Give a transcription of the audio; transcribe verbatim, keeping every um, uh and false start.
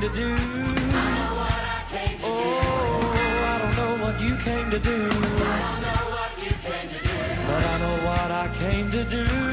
to do. I know what I came to do. Oh, I don't know what you came to do. I don't know what you came to do. But I know what I came to do.